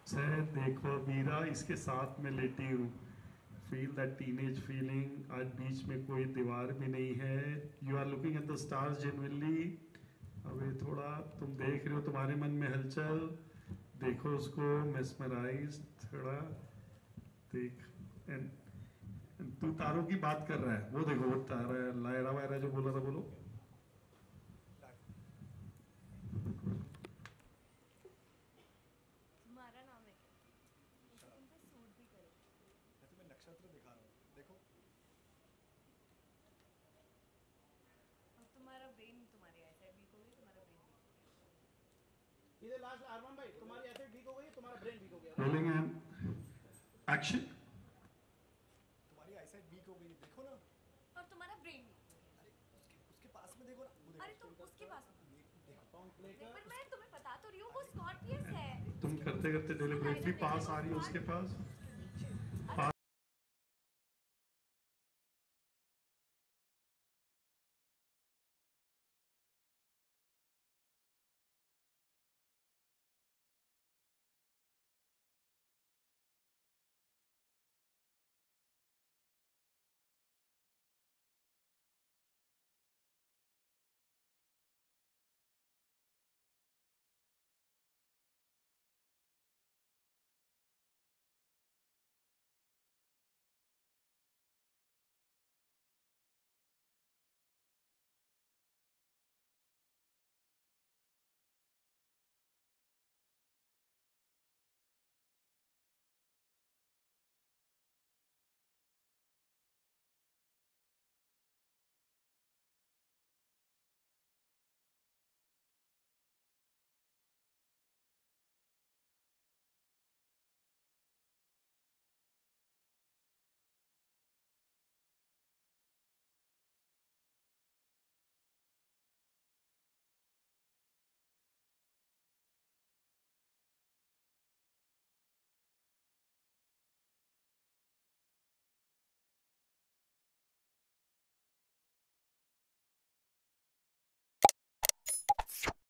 से देखो मीरा, इसके साथ में लेटी हूँ। Feel that teenage feeling. आज बीच में कोई दीवार भी नहीं है। You are looking at the stars genuinely. अभी थोड़ा तुम देख रहे हो, तुम्हारे मन में हलचल। देखो उसको, मेस्मराइज थोड़ा देख। एंड तू तारों की बात कर रहा है, वो देखो वो तारा लायरा वायरा जो बोला था, बोलो। तुम्हारा नाम है क्या? मुझे तुम पे सूट भी करे। मैं तुम्हें नक्षत्र दिखा रहा हूँ, देखो। और तुम्हारा ब्रेन, तुम्हारी आईसाइट वीक हो गई, तुम्हारा ब्रेन वीक हो गया। इधर लास्ट अरमान भाई, तुम्हारी आईसाइट वीक हो गई, तुम्हारा ब्रेन वीक हो गया। Rolling and action. तुम्हारी आईसाइट वीक हो गई, देखो ना। और तुम्हारा ब्रेन वीक हो गया। अरे उसके पास में देखो ना, वो देखो। अरे तुम उसके पास देखो पर मैं तुम्हें बता तो रही हूँ, वो स्कॉर्पियस है। तुम करते करते डिलीवरी पास आ रही हो उसके पास।